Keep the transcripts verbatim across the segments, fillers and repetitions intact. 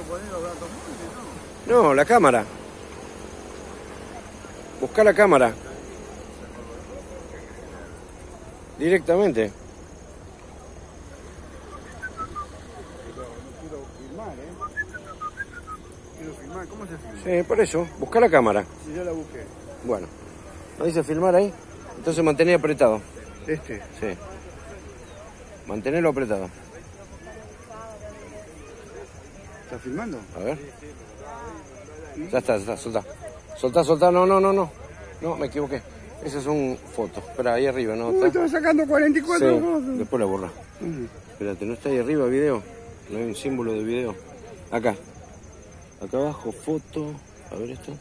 No, la cámara. Busca la cámara. Directamente. ¿Cómo se filma? Sí, por eso. Busca la cámara. Si yo la busqué. Bueno. ¿No dice filmar ahí? Entonces mantener apretado. ¿Este? Sí. Mantenerlo apretado. ¿Está filmando? A ver. Ya está, ya está, soltá. Soltá, soltá, no, no, no, no. No, me equivoqué. Esas son fotos. Espera, ahí arriba, ¿no? Uy, estaba sacando cuarenta y cuatro Sí, fotos. después la borra. Uh-huh. Espérate, ¿no está ahí arriba video? No hay un símbolo de video. Acá. Acá abajo, foto. A ver esto.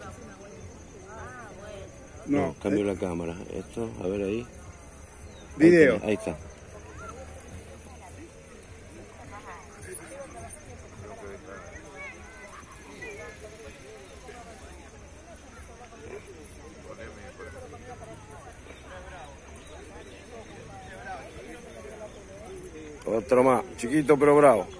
No, No, cambio eh. la cámara. Esto, a ver ahí. Video. Ahí, ahí está. Otro más, chiquito pero bravo.